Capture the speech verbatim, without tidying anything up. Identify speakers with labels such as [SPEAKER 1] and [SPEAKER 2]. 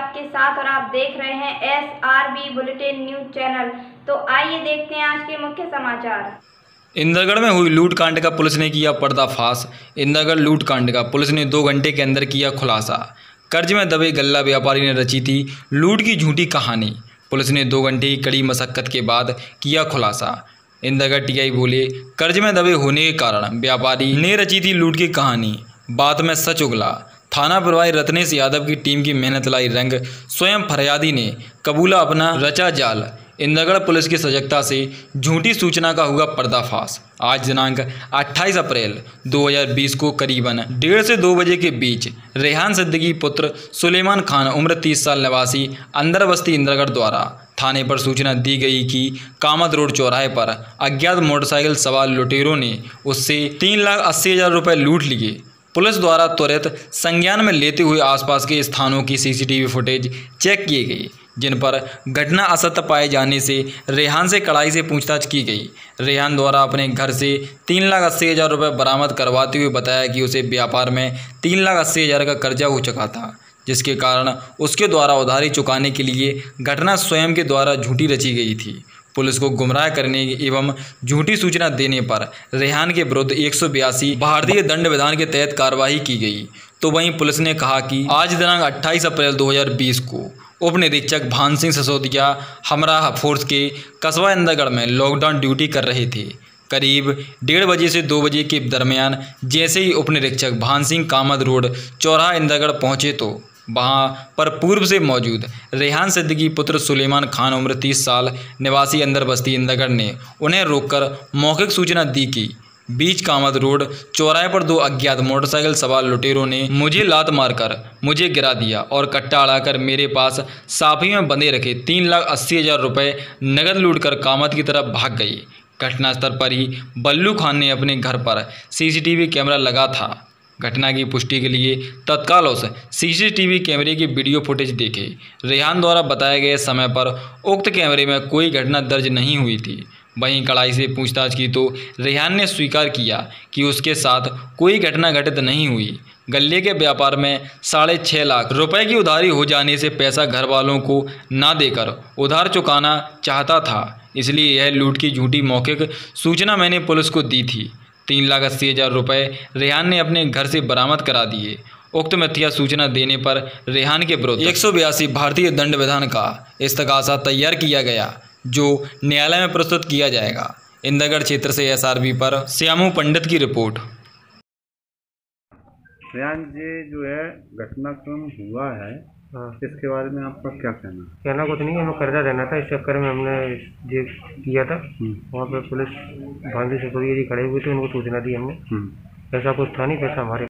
[SPEAKER 1] आपके साथ और आप देख रहे हैं S R B bulletin news channel. तो आइए देखते हैं आज के मुख्य समाचार।
[SPEAKER 2] इंदरगढ़ में हुई लूट कांड का पुलिस ने किया पर्दाफाश। इंदरगढ़ लूट कांड का पुलिस ने दो घंटे के अंदर किया खुलासा। कर्ज में दबे गल्ला व्यापारी ने रची थी लूट की झूठी कहानी। पुलिस ने दो घंटे की कड़ी मशक्कत के बाद किया खुलासा। इंदरगढ़ टीआई बोले, कर्ज में दबे होने के कारण व्यापारी ने रची थी लूट की कहानी। बात में सच उगला। थाना प्रभारी रत्नेश यादव की टीम की मेहनत लाई रंग। स्वयं फरियादी ने कबूला अपना रचा जाल। इंदरगढ़ पुलिस की सजगता से झूठी सूचना का हुआ पर्दाफाश। आज दिनांक अट्ठाईस अप्रैल दो हज़ार बीस को करीबन डेढ़ से दो बजे के बीच रेहान सिद्दीकी पुत्र सुलेमान खान उम्र तीस साल निवासी अंदर बस्ती इंदरगढ़ द्वारा थाने पर सूचना दी गई कि कामत रोड चौराहे पर अज्ञात मोटरसाइकिल सवार लुटेरों ने उससे तीन लाख अस्सी हजार रुपये लूट लिए। पुलिस द्वारा त्वरित संज्ञान में लेते हुए आसपास के स्थानों की सीसीटीवी फुटेज चेक किए गई, जिन पर घटना असत्य पाए जाने से रेहान से कड़ाई से पूछताछ की गई। रेहान द्वारा अपने घर से तीन लाख अस्सी हज़ार रुपये बरामद करवाते हुए बताया कि उसे व्यापार में तीन लाख अस्सी हज़ार का कर्जा हो चुका था, जिसके कारण उसके द्वारा उधारी चुकाने के लिए घटना स्वयं के द्वारा झूठी रची गई थी। पुलिस को गुमराह करने एवं झूठी सूचना देने पर रेहान के विरुद्ध एक सौ बयासी भारतीय दंड विधान के तहत कार्रवाई की गई। तो वहीं पुलिस ने कहा कि आज दिनांक अट्ठाईस अप्रैल दो हज़ार बीस को उप निरीक्षक भान सिंह सिसोदिया हमराह फोर्स के कस्बा इंदरगढ़ में लॉकडाउन ड्यूटी कर रहे थे। करीब डेढ़ बजे से दो बजे के दरमियान जैसे ही उप निरीक्षक भान सिंह कामत रोड चौराहा इंदरगढ़ पहुंचे तो वहां पर पूर्व से मौजूद रेहान सिद्दीकी पुत्र सुलेमान खान उम्र तीस साल निवासी अंदर बस्ती इंदरगढ़ ने उन्हें रोककर मौखिक सूचना दी कि बीच कामत रोड चौराहे पर दो अज्ञात मोटरसाइकिल सवार लुटेरों ने मुझे लात मारकर मुझे गिरा दिया और कट्टा अड़ाकर मेरे पास साफी में बंधे रखे तीन लाख अस्सी हज़ार रुपये नगद लूटकर कामत की तरफ भाग गई। घटनास्थल पर ही बल्लू खान ने अपने घर पर सीसीटीवी कैमरा लगा था। घटना की पुष्टि के लिए तत्काल उस सीसीटीवी कैमरे की वीडियो फुटेज देखे। रेहान द्वारा बताए गए समय पर उक्त कैमरे में कोई घटना दर्ज नहीं हुई थी। वहीं कड़ाई से पूछताछ की तो रेहान ने स्वीकार किया कि उसके साथ कोई घटना घटित नहीं हुई। गल्ले के व्यापार में साढ़े छः लाख रुपए की उधारी हो जाने से पैसा घर वालों को ना देकर उधार चुकाना चाहता था, इसलिए यह लूट की झूठी मौखिक सूचना मैंने पुलिस को दी थी। तीन लाख अस्सी हज़ार रुपये रेहान ने अपने घर से बरामद करा दिए। उक्त मिथ्या सूचना देने पर रेहान के विरुद्ध एक सौ बयासी भारतीय दंड विधान का इस्तगासा तैयार किया गया, जो न्यायालय में प्रस्तुत किया जाएगा। इंदरगढ़ क्षेत्र से एस आर बी पर श्यामू पंडित की रिपोर्ट।
[SPEAKER 3] रेहान जी जो है घटनाक्रम हुआ है, हाँ, इसके बारे में आपका क्या कहना है?
[SPEAKER 4] कहना कुछ नहीं है, हमें कर्जा देना था, इस चक्कर में हमने ये किया था। वहाँ पे पुलिस भांजी सिसोदिया जी खड़े हुए थे, उनको सूचना दी हमने। ऐसा कुछ था नहीं, पैसा हमारे